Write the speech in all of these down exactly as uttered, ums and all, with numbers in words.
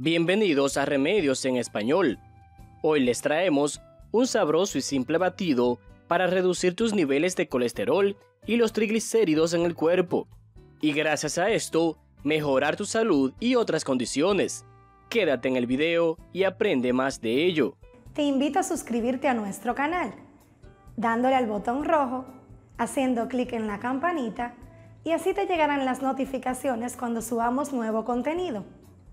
Bienvenidos a Remedios en Español. Hoy les traemos un sabroso y simple batido para reducir tus niveles de colesterol y los triglicéridos en el cuerpo. Y gracias a esto, mejorar tu salud y otras condiciones. Quédate en el video y aprende más de ello. Te invito a suscribirte a nuestro canal, dándole al botón rojo, haciendo clic en la campanita y así te llegarán las notificaciones cuando subamos nuevo contenido.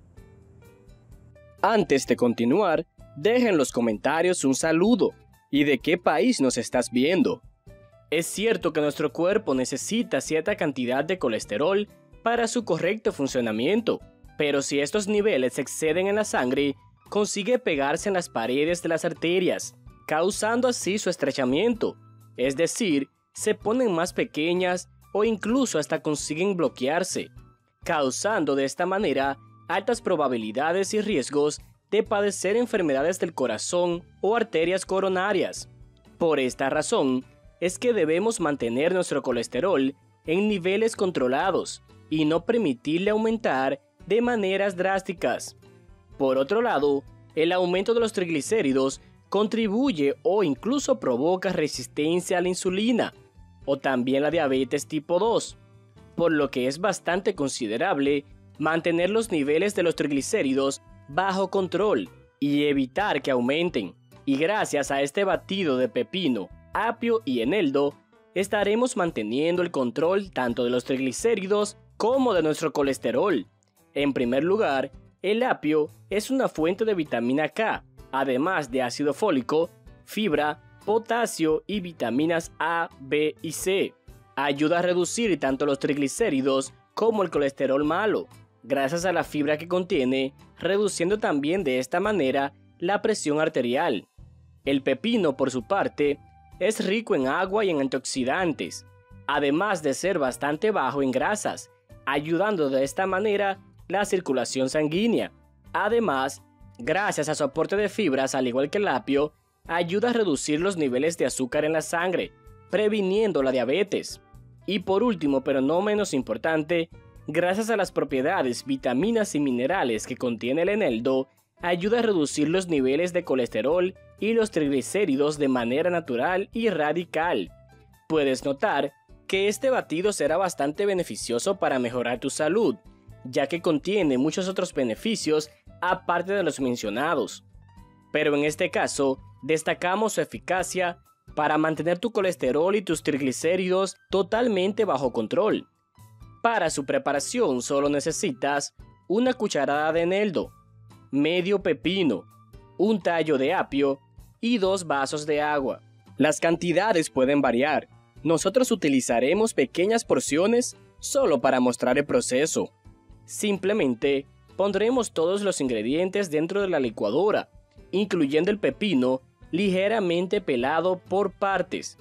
Antes de continuar, deja en los comentarios un saludo y de qué país nos estás viendo. Es cierto que nuestro cuerpo necesita cierta cantidad de colesterol para su correcto funcionamiento, pero si estos niveles exceden en la sangre, consigue pegarse en las paredes de las arterias, causando así su estrechamiento, es decir, se ponen más pequeñas o incluso hasta consiguen bloquearse, causando de esta manera altas probabilidades y riesgos de padecer enfermedades del corazón o arterias coronarias. Por esta razón, es que debemos mantener nuestro colesterol en niveles controlados y no permitirle aumentar de maneras drásticas. Por otro lado, el aumento de los triglicéridos contribuye o incluso provoca resistencia a la insulina o también la diabetes tipo dos, por lo que es bastante considerable mantener los niveles de los triglicéridos bajo control y evitar que aumenten. Y gracias a este batido de pepino, apio y eneldo, estaremos manteniendo el control tanto de los triglicéridos como de nuestro colesterol. En primer lugar, el apio es una fuente de vitamina K, además de ácido fólico, fibra, potasio y vitaminas A, B y C. Ayuda a reducir tanto los triglicéridos como el colesterol malo, gracias a la fibra que contiene, reduciendo también de esta manera la presión arterial. El pepino, por su parte, es rico en agua y en antioxidantes, además de ser bastante bajo en grasas, ayudando de esta manera la circulación sanguínea. Además, gracias a su aporte de fibras, al igual que el apio, ayuda a reducir los niveles de azúcar en la sangre, previniendo la diabetes. Y por último, pero no menos importante, gracias a las propiedades, vitaminas y minerales que contiene el eneldo, ayuda a reducir los niveles de colesterol y los triglicéridos de manera natural y radical. Puedes notar que este batido será bastante beneficioso para mejorar tu salud, ya que contiene muchos otros beneficios aparte de los mencionados. Pero en este caso, destacamos su eficacia para mantener tu colesterol y tus triglicéridos totalmente bajo control. Para su preparación solo necesitas una cucharada de eneldo, medio pepino, un tallo de apio y dos vasos de agua. Las cantidades pueden variar. Nosotros utilizaremos pequeñas porciones solo para mostrar el proceso. Simplemente pondremos todos los ingredientes dentro de la licuadora, incluyendo el pepino ligeramente pelado por partes.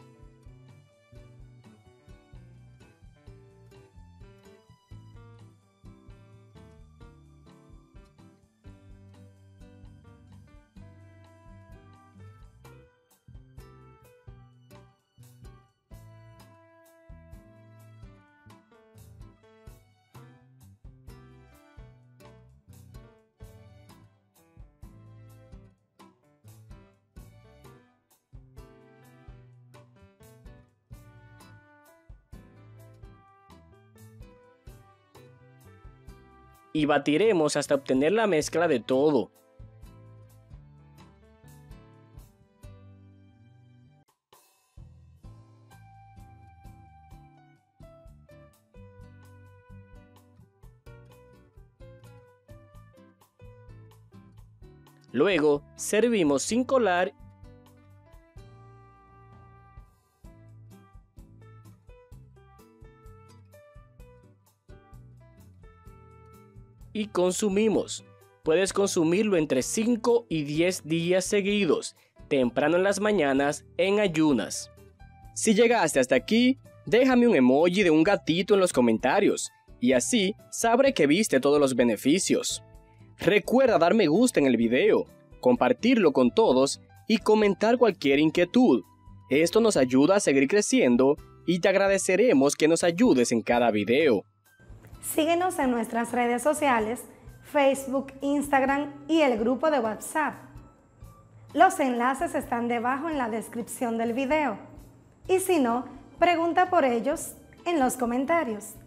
Y batiremos hasta obtener la mezcla de todo. Luego, servimos sin colar y consumimos. Puedes consumirlo entre cinco y diez días seguidos, temprano en las mañanas en ayunas. Si llegaste hasta aquí, déjame un emoji de un gatito en los comentarios y así sabré que viste todos los beneficios. Recuerda dar me gusta en el video, compartirlo con todos y comentar cualquier inquietud. Esto nos ayuda a seguir creciendo y te agradeceremos que nos ayudes en cada video. Síguenos en nuestras redes sociales, Facebook, Instagram y el grupo de WhatsApp. Los enlaces están debajo en la descripción del video. Y si no, pregunta por ellos en los comentarios.